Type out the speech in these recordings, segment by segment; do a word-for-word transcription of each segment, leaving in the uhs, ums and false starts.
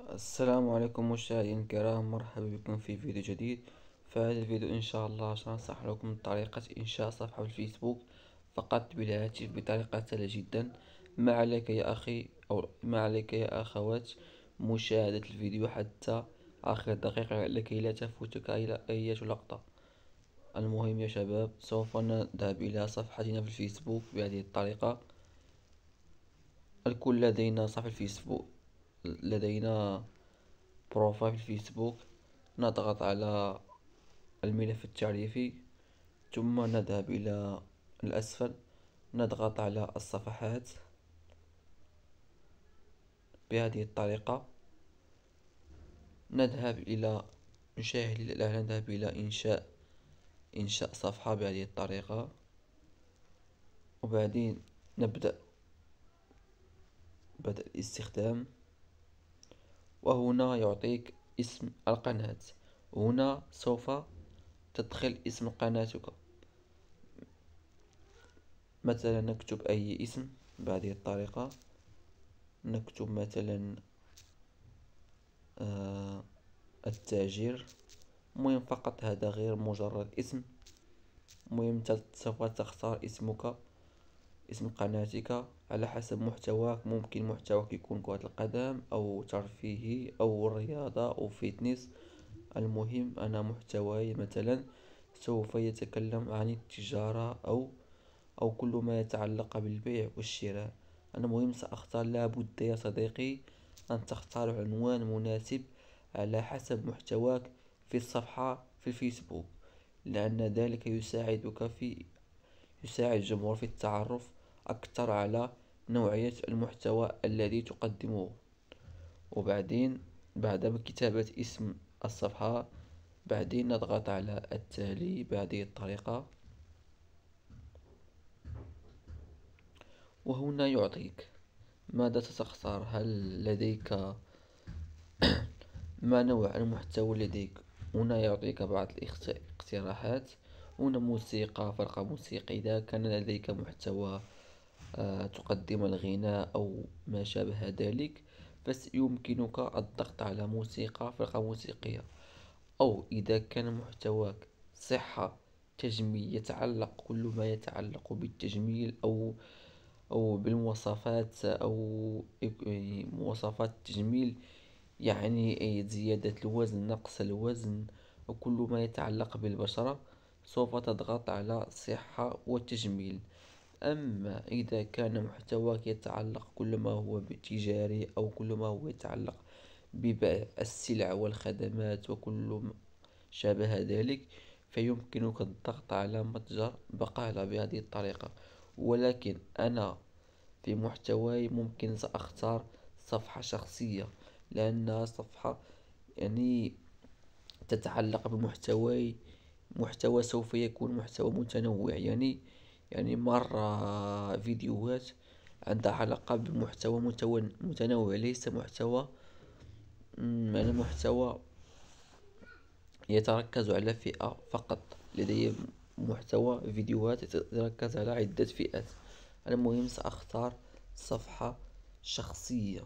السلام عليكم مشاهدينا الكرام، مرحبا بكم في فيديو جديد. في هذا الفيديو إن شاء الله سنشرح لكم طريقة إنشاء صفحة في الفيسبوك فقط بالهاتف بطريقة سهلة جدا. ما عليك يا أخي أو ما عليك يا أخوات مشاهدة الفيديو حتى آخر دقيقة لكي لا تفوتك إلى أي لقطة. المهم يا شباب، سوف نذهب إلى صفحتنا في الفيسبوك بهذه الطريقة. الكل لدينا صفحة الفيسبوك، لدينا بروفايل في الفيسبوك. نضغط على الملف التعريفي ثم نذهب إلى الأسفل، نضغط على الصفحات بهذه الطريقة. نذهب إلى نشاهد الآن نذهب إلى إنشاء إنشاء صفحة بهذه الطريقة، وبعدين نبدأ بدء الاستخدام. وهنا يعطيك اسم القناة، هنا سوف تدخل اسم قناتك. مثلا نكتب أي اسم بهذه الطريقة، نكتب مثلا آه التاجر. مهم فقط هذا غير مجرد اسم، مهم سوف تختار اسمك، اسم قناتك على حسب محتواك. ممكن محتواك يكون كرة القدم أو ترفيهي أو رياضة أو فيتنس. المهم أنا محتواي مثلا سوف يتكلم عن التجارة أو أو كل ما يتعلق بالبيع والشراء. أنا مهم سأختار، لابد يا صديقي أن تختار عنوان مناسب على حسب محتواك في الصفحة في الفيسبوك، لأن ذلك يساعدك في يساعد الجمهور في التعرف أكثر على نوعية المحتوى الذي تقدمه. وبعدين بعد كتابة اسم الصفحة، بعدين نضغط على التالي بهذه الطريقة، وهنا يعطيك ماذا ستختار. هل لديك ما نوع المحتوى لديك؟ هنا يعطيك بعض الاقتراحات. هنا موسيقى، فرقة موسيقى، إذا كان لديك محتوى آه تقدم الغناء أو ما شابه ذلك فيمكنك الضغط على موسيقى، فرقة موسيقية. أو إذا كان محتواك صحة، تجميل، يتعلق كل ما يتعلق بالتجميل أو أو بالمواصفات أو يعني مواصفات التجميل، يعني زيادة الوزن، نقص الوزن، وكل ما يتعلق بالبشرة، سوف تضغط على صحة وتجميل. أما إذا كان محتواك يتعلق كل ما هو تجاري أو كل ما هو يتعلق ببيع السلع والخدمات وكل شابه ذلك، فيمكنك الضغط على متجر بقالة بهذه الطريقة. ولكن أنا في محتواي ممكن سأختار صفحة شخصية، لأنها صفحة يعني تتعلق بمحتواي. محتوى سوف يكون محتوى متنوع، يعني يعني مرة فيديوهات عندها علاقة بمحتوى متنوع، ليس محتوى يعني محتوى يتركز على فئة فقط. لدي محتوى فيديوهات يتركز على عدة فئات. المهم سأختار صفحة شخصية.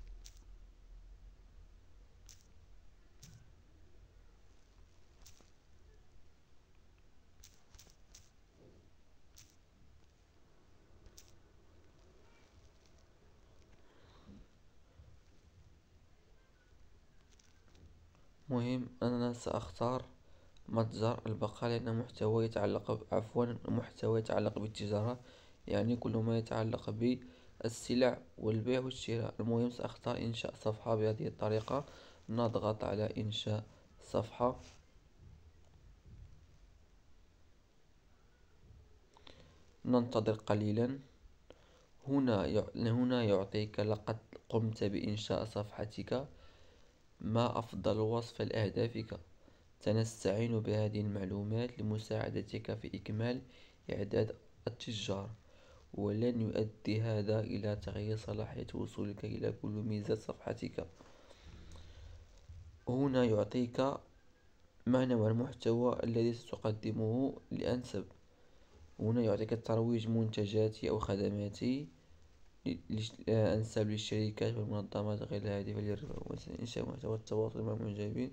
مهم أنا سأختار متجر البقالة، لأن محتوى يتعلق عفوا محتوى يتعلق بالتجارة، يعني كل ما يتعلق بالسلع والبيع والشراء. المهم سأختار إنشاء صفحة بهذه الطريقة. نضغط على إنشاء صفحة، ننتظر قليلا. هنا هنا يعطيك لقد قمت بإنشاء صفحتك، ما أفضل وصف لأهدافك. سنستعين بهذه المعلومات لمساعدتك في إكمال إعداد التجار، ولن يؤدي هذا إلى تغيير صلاحية وصولك إلى كل ميزات صفحتك. هنا يعطيك ما نوع المحتوى الذي ستقدمه لأنسب. هنا يعطيك ترويج منتجاتي أو خدماتي، أنسب للشركات والمنظمات غير الهادفة للربح وإنشاء محتوى التواصل مع المعجبين.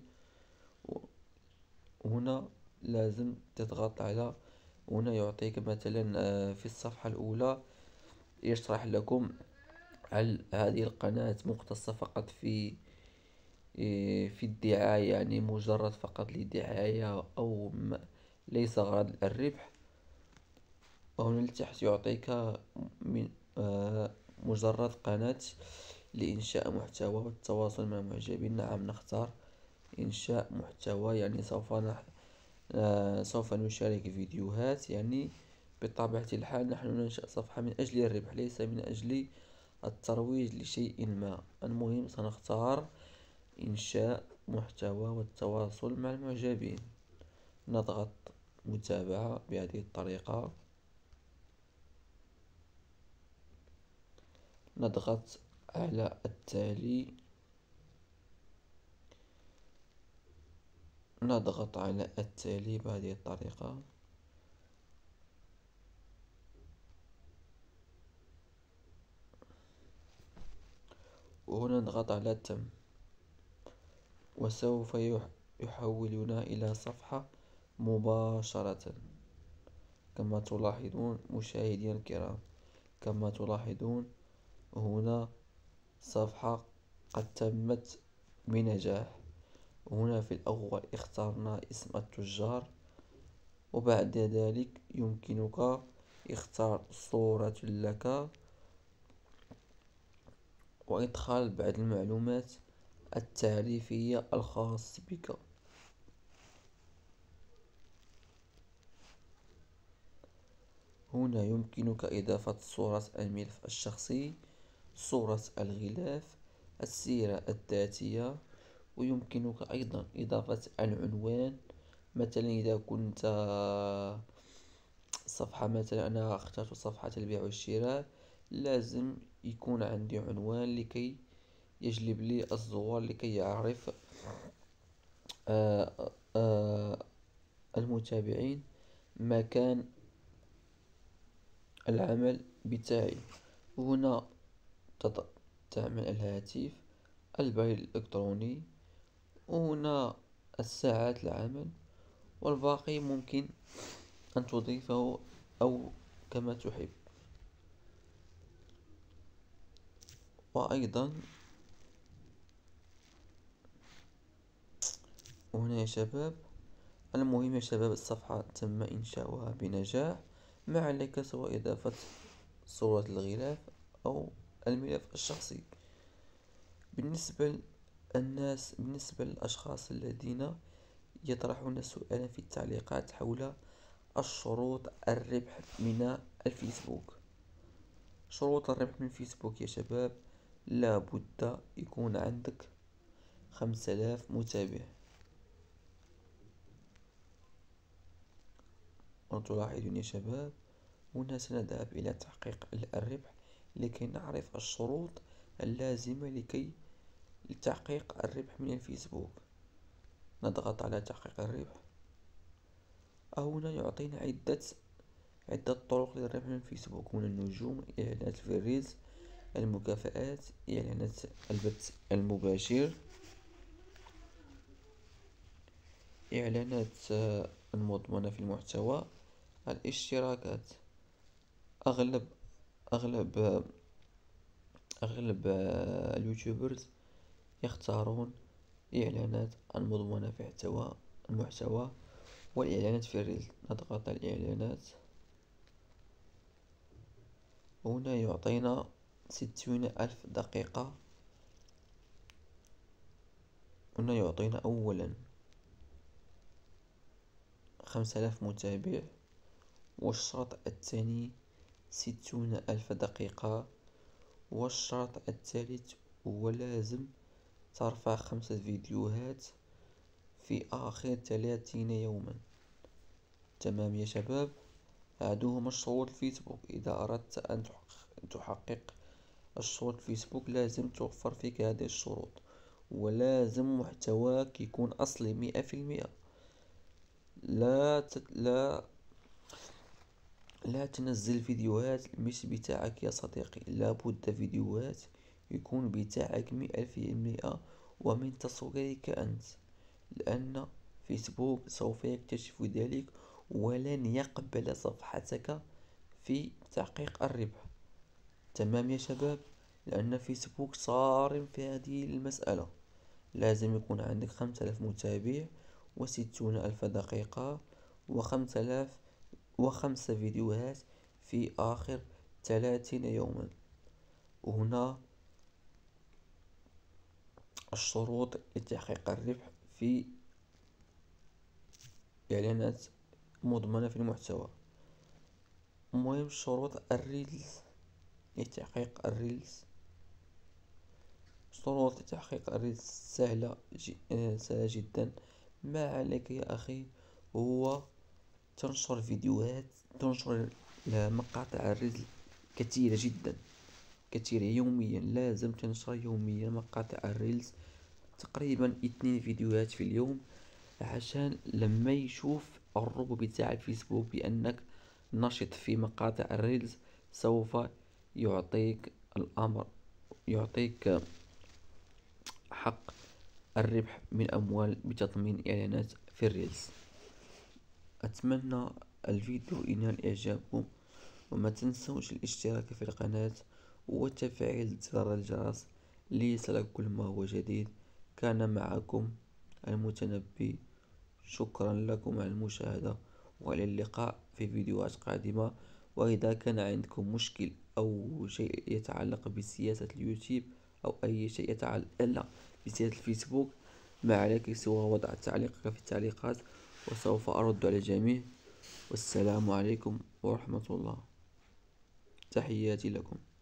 هنا لازم تضغط على، هنا يعطيك مثلا آه، في الصفحة الأولى يشرح لكم هل هذه القناة مختصة فقط في إيه، في الدعاية، يعني مجرد فقط للدعاية، أو م- ليس غرض الربح. وهنا لتحت يعطيك من آه، مجرد قناة لإنشاء محتوى والتواصل مع المعجبين. نعم، نختار إنشاء محتوى، يعني سوف نح... آه، سوف نشارك فيديوهات. يعني بطبيعة الحال نحن ننشأ صفحة من أجل الربح، ليس من أجل الترويج لشيء ما. المهم سنختار إنشاء محتوى والتواصل مع المعجبين. نضغط متابعة بهذه الطريقة، نضغط على التالي، نضغط على التالي بهذه الطريقة، وهنا نضغط على تم، وسوف يحولنا إلى صفحة مباشرة. كما تلاحظون مشاهدينا الكرام، كما تلاحظون هنا صفحة قد تمت بنجاح. هنا في الأول اخترنا اسم التجار، وبعد ذلك يمكنك اختار صورة لك وإدخال بعض المعلومات التعريفية الخاص بك. هنا يمكنك إضافة صورة الملف الشخصي، صورة الغلاف، السيرة الذاتية، ويمكنك أيضا إضافة العنوان. مثلا إذا كنت صفحة، مثلا أنا اخترت صفحة البيع والشراء، لازم يكون عندي عنوان لكي يجلب لي الزوار، لكي يعرف آه آه المتابعين مكان العمل بتاعي. هنا تض- تعمل الهاتف، البريد الإلكتروني، وهنا الساعات العمل، والباقي ممكن أن تضيفه أو كما تحب. وأيضا هنا يا شباب، المهم يا شباب الصفحة تم إنشاؤها بنجاح. ما عليك سوى إضافة صورة الغلاف أو الملف الشخصي. بالنسبة للناس، بالنسبة للأشخاص الذين يطرحون سؤالا في التعليقات حول الشروط الربح من الفيسبوك. شروط الربح من فيسبوك يا شباب، لا بد يكون عندك خمسة آلاف متابع. وتلاحظون يا شباب هنا سنذهب إلى تحقيق الربح لكي نعرف الشروط اللازمة لكي لتحقيق الربح من الفيسبوك. نضغط على تحقيق الربح. هنا يعطينا عدة عدة طرق للربح من الفيسبوك. هنا النجوم، إعلانات في الريلز، المكافآت، إعلانات البث المباشر، إعلانات آه، المضمونة في المحتوى، الاشتراكات. أغلب أغلب آه، أغلب آه، اليوتيوبرز يختارون إعلانات المضمونة في محتوى المحتوى والإعلانات في الريل. نضغط على الإعلانات. هنا يعطينا ستون ألف دقيقة. هنا يعطينا أولا خمسة آلاف متابع، والشرط الثاني ستون ألف دقيقة، والشرط الثالث هو لازم ترفع خمسة فيديوهات في آخر ثلاثين يوما. تمام يا شباب، هادو هما شروط الفيسبوك. إذا أردت أن تحقق الشروط الفيسبوك لازم توفر فيك هذه الشروط، ولازم محتواك يكون أصلي مئة في المئة. لا تت... لا لا تنزل فيديوهات مش بتاعك يا صديقي، لابد فيديوهات يكون بتاعك مئة في المئة ومن تصويرك أنت، لأن فيسبوك سوف يكتشف ذلك ولن يقبل صفحتك في تحقيق الربح. تمام يا شباب، لأن فيسبوك صارم في هذه المسألة. لازم يكون عندك خمسة آلاف متابع وستون ألف دقيقة وخمسة آلاف وخمسة فيديوهات في آخر ثلاثين يوما. وهنا الشروط لتحقيق الربح في إعلانات مضمنة في المحتوى. المهم شروط الريلز، لتحقيق الريلز شروط لتحقيق الريلز سهلة ج... آه، سهلة جدا. ما عليك يا أخي هو تنشر فيديوهات، تنشر مقاطع الريلز كثيرة جدا، كثيرة يوميا. لازم تنشر يوميا مقاطع الريلز، تقريبا اثنين فيديوهات في اليوم، عشان لما يشوف الروبو بتاع الفيسبوك بأنك نشط في مقاطع الريلز سوف يعطيك الأمر، يعطيك حق الربح من أموال بتضمين إعلانات في الريلز. أتمنى الفيديو ينال إعجابكم، وما تنسوش الاشتراك في القناة وتفعيل زر الجرس ليصلك كل ما هو جديد. كان معكم المتنبي، شكرا لكم على المشاهدة وعلى اللقاء في فيديوهات قادمة. وإذا كان عندكم مشكل أو شيء يتعلق بسياسة اليوتيوب أو أي شيء يتعلق بسياسة الفيسبوك، ما عليك سوى وضع تعليقك في التعليقات وسوف أرد على الجميع. والسلام عليكم ورحمة الله، تحياتي لكم.